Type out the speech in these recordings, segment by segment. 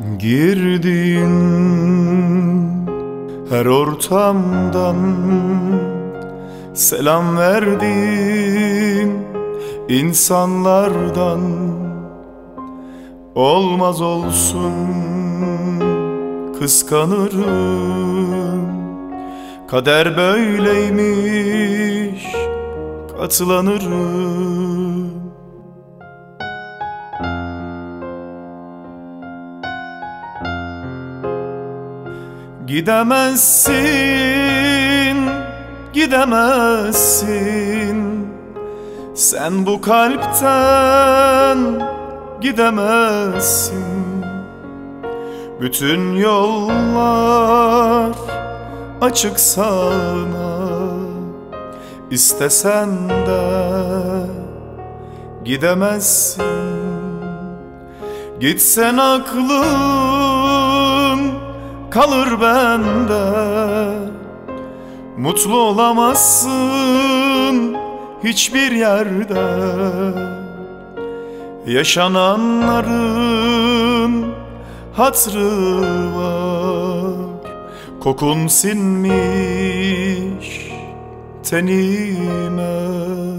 Girdin her ortamdan selam verdin insanlardan. Olmaz olsun kıskanırım, kader böyleymiş katlanırım. Gidemezsin, gidemezsin, sen bu kalpten gidemezsin. Bütün yollar açık sana, istesen de gidemezsin. Gitsen aklın kalır bende, mutlu olamazsın hiçbir yerde. Yaşananların hatırı var, kokun sinmiş tenime.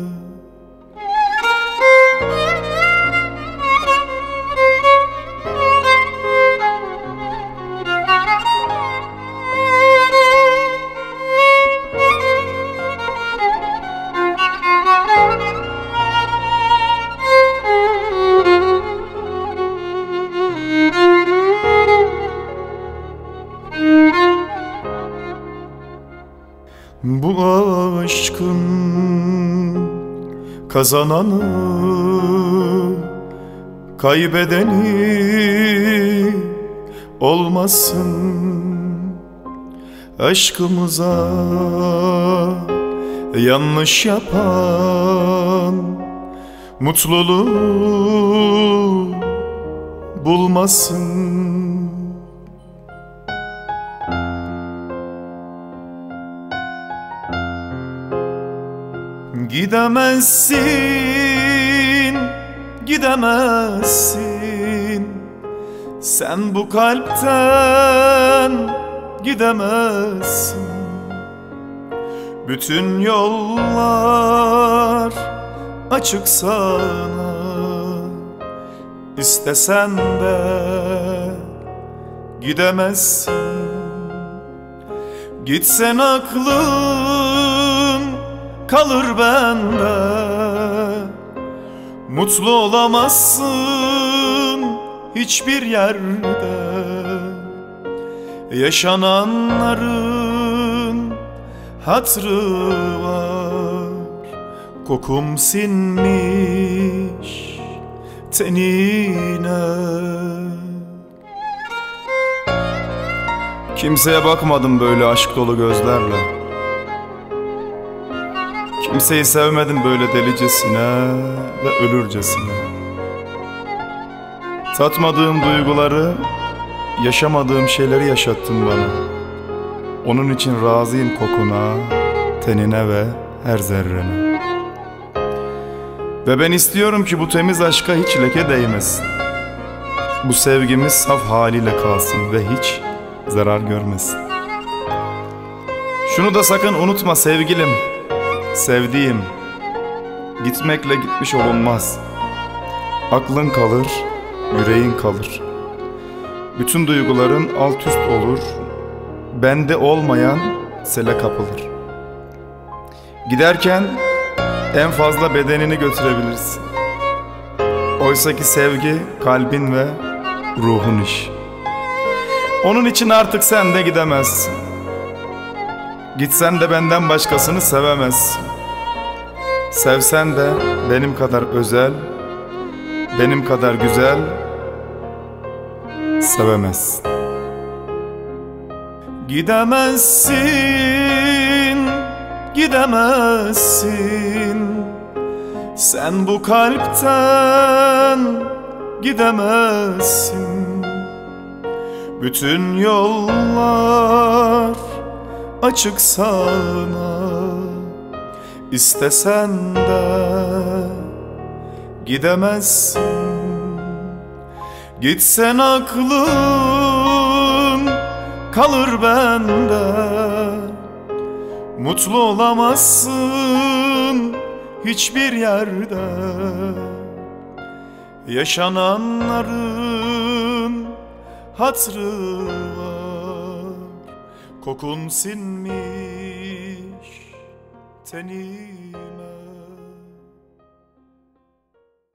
Bu aşkın kazananı, kaybedeni olmasın. Aşkımıza yanlış yapan mutluluğu bulmasın. Gidemezsin, gidemezsin, sen bu kalpten gidemezsin. Bütün yollar açık sana, istesen de gidemezsin. Gitsen aklın kalır bende, mutlu olamazsın hiçbir yerde. Yaşananların hatırı var, kokum sinmiş tenine. Kimseye bakmadım böyle aşk dolu gözlerle, kimseyi sevmedim böyle delicesine ve ölürcesine. Tatmadığım duyguları, yaşamadığım şeyleri yaşattın bana. Onun için razıyım kokuna, tenine ve her zerrene. Ve ben istiyorum ki bu temiz aşka hiç leke değmesin. Bu sevgimiz saf haliyle kalsın ve hiç zarar görmesin. Şunu da sakın unutma sevgilim, sevdiğim, gitmekle gitmiş olunmaz. Aklın kalır, yüreğin kalır. Bütün duyguların alt üst olur. Bende olmayan sele kapılır. Giderken en fazla bedenini götürebilirsin. Oysaki sevgi kalbin ve ruhun iş. Onun için artık sen de gidemezsin. Gitsen de benden başkasını sevemezsin. Sevsen de benim kadar özel, benim kadar güzel sevemezsin. Gidemezsin, gidemezsin, sen bu kalpten gidemezsin. Bütün yollar açık sana, istesen de gidemezsin. Gitsen aklın kalır bende. Mutlu olamazsın hiçbir yerde. Yaşananların hatırı var. Kokun sinmiş tenime.